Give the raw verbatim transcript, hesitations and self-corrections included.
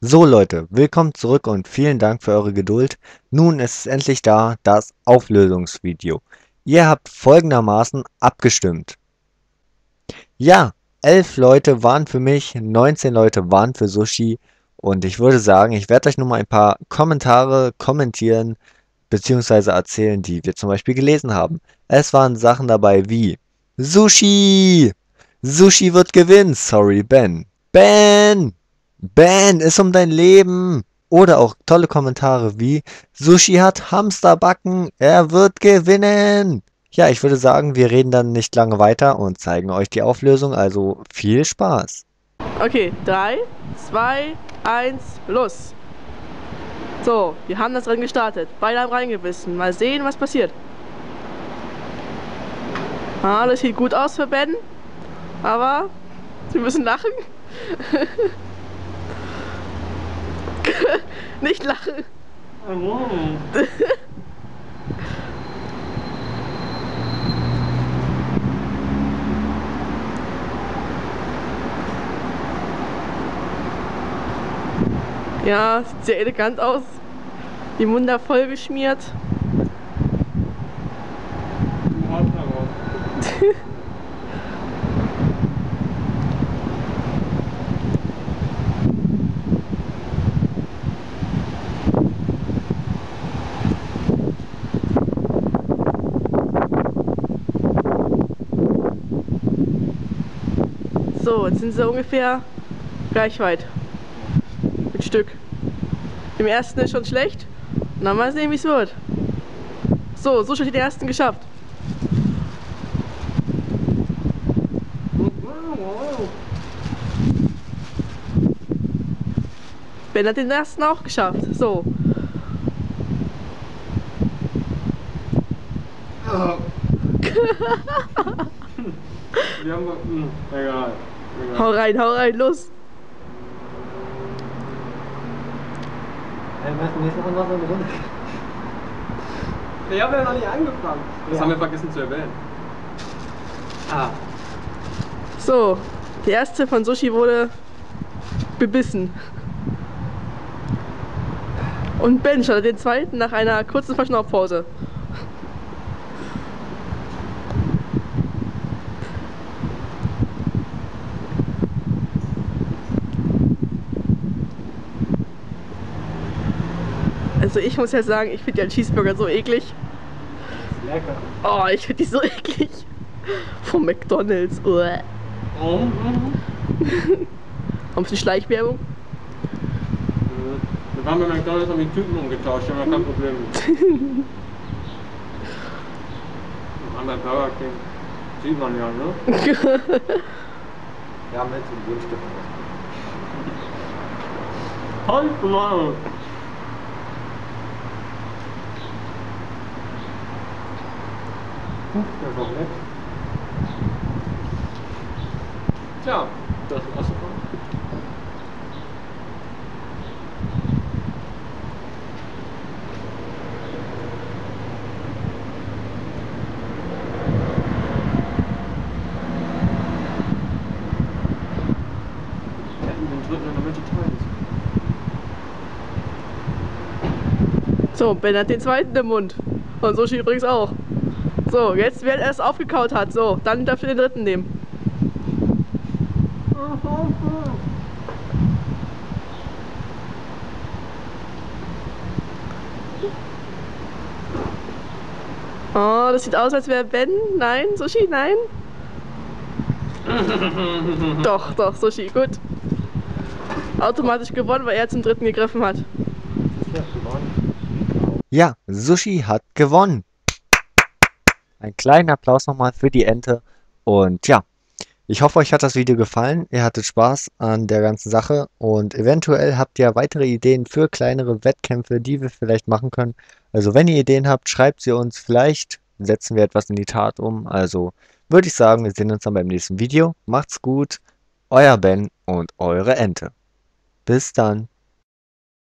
So Leute, willkommen zurück und vielen Dank für eure Geduld. Nun ist es endlich da, das Auflösungsvideo. Ihr habt folgendermaßen abgestimmt. Ja, elf Leute waren für mich, neunzehn Leute waren für Sushi und ich würde sagen, ich werde euch nur mal ein paar Kommentare kommentieren bzw. erzählen, die wir zum Beispiel gelesen haben. Es waren Sachen dabei wie Sushi! Sushi wird gewinnen, sorry Ben. Ben! Ben, ist um dein Leben! Oder auch tolle Kommentare wie Sushi hat Hamsterbacken, er wird gewinnen! Ja, ich würde sagen, wir reden dann nicht lange weiter und zeigen euch die Auflösung, also viel Spaß! Okay, drei, zwei, eins, los. So, wir haben das Rennen gestartet. Beide haben reingebissen. Mal sehen, was passiert. Ah, das sieht gut aus für Ben. Aber wir müssen lachen. Nicht lachen. Ja, sieht sehr elegant aus. Die Munde voll geschmiert. So, jetzt sind sie ungefähr gleich weit. Ein Stück. Im ersten ist schon schlecht. Und dann mal sehen, wie es wird. So, so schon den ersten geschafft. Ben hat den ersten auch geschafft. So. Wir haben. Mh, egal. egal. Hau rein, hau rein, los. Hey, was nächstes Mal noch so eine Runde? Ich habe ja noch nicht angefangen. Das ja. haben wir vergessen zu erwähnen. Ah. So, die erste von Sushi wurde bebissen. Und Ben startet den zweiten nach einer kurzen Verschnaufpause. Also ich muss ja sagen, ich finde ja Cheeseburger so eklig. Lecker. Oh, ich finde die so eklig. Von McDonald's. Uah. Oh, mhm. Ein bisschen Schleichwerbung. Wir waren bei McDonalds, haben die Typen umgetauscht, haben wir kein Problem mit. Wir waren bei Burger King. Sieht man ja, ne? Wir haben jetzt einen Wunsch davon. Halt mal! Das ist auch nett. Tja, das war's. So, Ben hat den zweiten im Mund. Und Sushi übrigens auch. So, jetzt wer erst aufgekaut hat. So, dann darfst du den dritten nehmen. Oh, das sieht aus, als wäre Ben. Nein, Sushi, nein. Doch, doch, Sushi, gut. Automatisch gewonnen, weil er zum dritten gegriffen hat. Ja, Sushi hat gewonnen! Ein kleiner Applaus nochmal für die Ente und ja, ich hoffe, euch hat das Video gefallen, ihr hattet Spaß an der ganzen Sache und eventuell habt ihr weitere Ideen für kleinere Wettkämpfe, die wir vielleicht machen können. Also wenn ihr Ideen habt, schreibt sie uns, vielleicht setzen wir etwas in die Tat um. Also würde ich sagen, wir sehen uns dann beim nächsten Video. Macht's gut, euer Ben und eure Ente. Bis dann.